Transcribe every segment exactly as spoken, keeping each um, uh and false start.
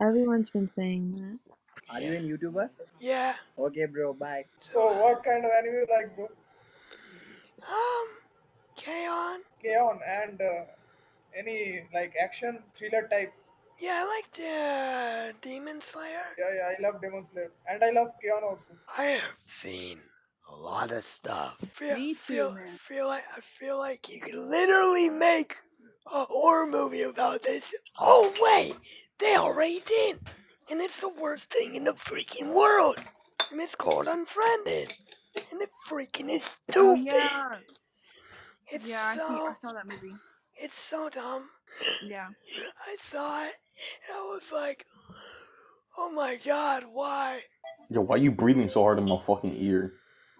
Everyone's been saying that. Are you a YouTuber? Yeah. Okay, bro. Bye. So, what kind of anime you like, bro? Um, K-On. K-On! And uh, any like action thriller type? Yeah, I like the Demon Slayer. Yeah, yeah, I love Demon Slayer, and I love K-On! Also. I have seen a lot of stuff. Feel, Me too, feel, man. feel like I feel like you could literally make a horror movie about this. Oh wait, they already did, and it's the worst thing in the freaking world. And it's called Unfriended, and it freaking is stupid. Oh yeah. It's Yeah, I so, see. I saw that movie. It's so dumb. Yeah. I saw it, and I was like, oh my god, why? Yo, why you breathing so hard in my fucking ear?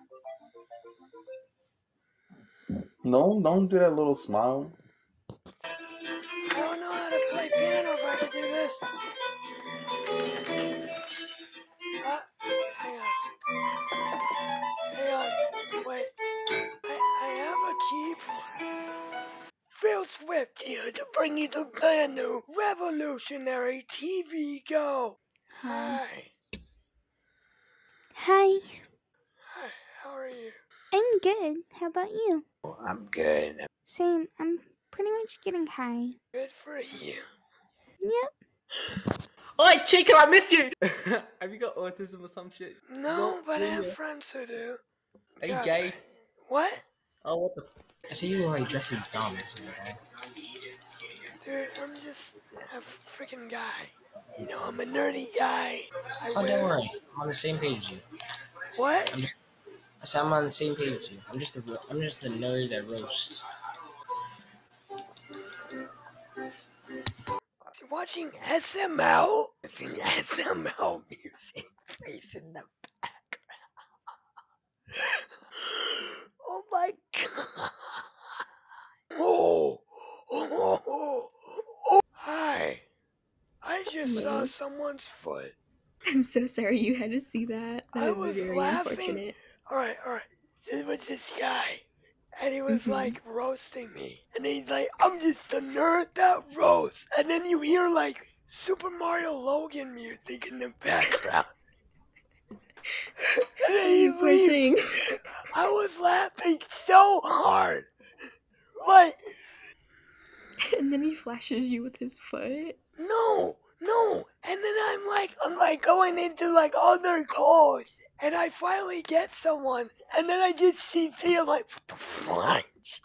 No, don't do that little smile. I don't know how to play piano if I could do this. Uh, hang on. Hang on. Wait. I, I have a keyboard. Phil Swift here to bring you the brand new revolutionary T V Go. Hi. Hi. Hi. Hi. How are you? I'm good. How about you? Oh, I'm good. Same. I'm pretty much getting high. Good for you. Yep. Oi, Chico, I miss you! Have you got autism or some shit? No, What? but I have Yeah. friends who do. Are you God, gay? what? Oh, what the? I see you like dressing dumb. Okay? Dude, I'm just a freaking guy. You know, I'm a nerdy guy. I Oh, wear... don't worry. I'm on the same page as you. What? I'm just. I said I'm on the same page as you. I'm just a. I'm just a nerd that roasts. Watching S M L? S M L music plays in the background. Oh my god. Oh, oh, oh, oh. Hi. I just Hello. saw someone's foot. I'm so sorry you had to see that. That I is was very laughing. unfortunate. Alright, alright. There was this guy. And he was Mhm. like roasting me. And he's like, I'm just a nerd that roasts. And then you hear like Super Mario Logan music in the background. And then he You poor thing. leaves. I was laughing so hard. Like, And then he flashes you with his foot. no, no. And then I'm like, I'm like going into like other calls. And I finally get someone. And then I just see T. I'm like, what the fuck?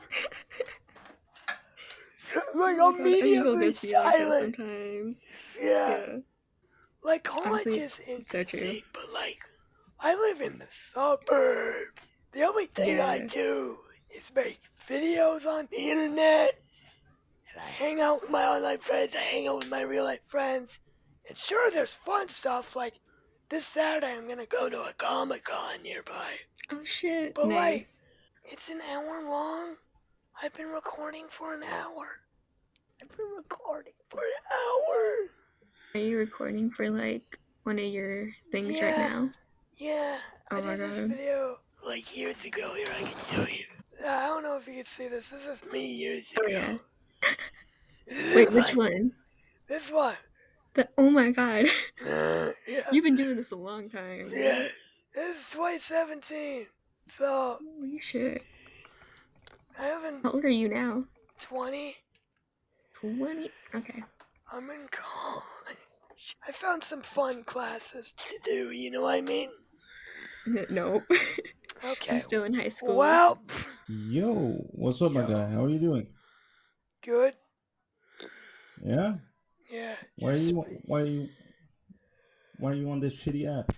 Like, Oh my God, Omegle immediately gets me like that silent. sometimes. Yeah. Yeah. Like, college Honestly, is so true. interesting, but like, I live in the suburbs. The only thing I Yeah. do is make videos on the internet, and I hang out with my online friends, I hang out with my real life friends. And sure, there's fun stuff, like, this Saturday I'm gonna go to a Comic-Con nearby. Oh shit. But like, Nice. it's an hour long. I've been recording for an hour. I've been recording for an hour. Are you recording for like one of your things right Yeah. now? Yeah, Oh I my did this God. video like years ago. Here, I can show you. Yeah, I don't know if you can see this. This is me years ago. Oh yeah. This Wait, is which like- one? This one. The, oh my God. Uh, yeah. You've been doing this a long time. Yeah. Right? This is twenty seventeen. So, Holy shit. I haven't... How old are you now? twenty. twenty? Okay. I'm in college. I found some fun classes to do, you know what I mean? Nope. Okay. I'm still in high school. Well... Yo, what's up, my guy? How are you doing? Good. Yeah? Yeah. Why are you why are you why are you on this shitty app?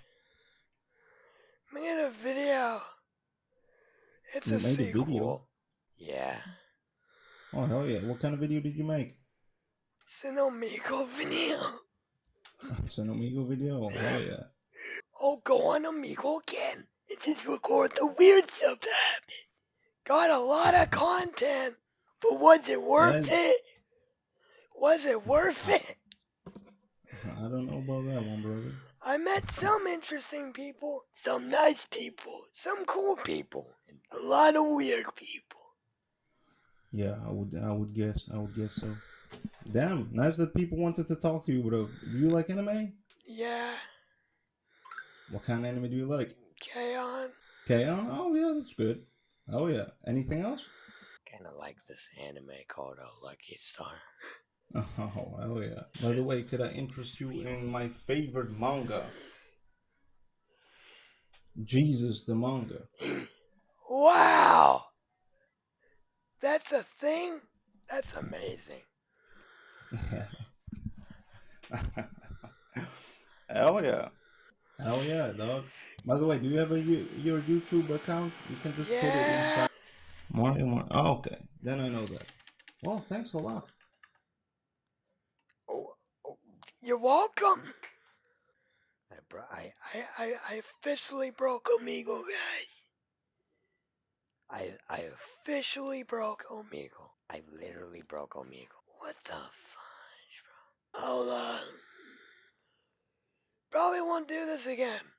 Made a video. It's You a made a sequel. video? Yeah. Oh hell yeah. What kind of video did you make? It's an Omegle video. It's an Omegle video? Oh hell yeah. I'll go on Omegle again and just record the weird stuff that happened. Got a lot of content, but was it worth Yeah. it? Was it worth it? I don't know about that one, brother. I met some interesting people, some nice people, some cool people, and a lot of weird people. Yeah, I would I would guess I would guess so. Damn, nice that people wanted to talk to you, bro. Do you like anime? Yeah. What kind of anime do you like? K-On. K-On? Oh, yeah, that's good. Oh, yeah. Anything else? Kind of like this anime called uh, Lucky Star. Oh, hell yeah. By the way, could I interest you in my favorite manga? Jesus, the manga. Wow! That's a thing? That's amazing. Hell yeah. Hell yeah, dog. By the way, do you have a your YouTube account? You can just yeah. put it inside. More and more. Oh, okay. Then I know that. Well, thanks a lot. Oh, oh. You're welcome. I, bro- I, I, I, I officially broke Omegle, guys. I, I Officially broke Omegle. Omegle. I literally broke Omegle. What the fudge, bro? I'll, uh, probably won't do this again.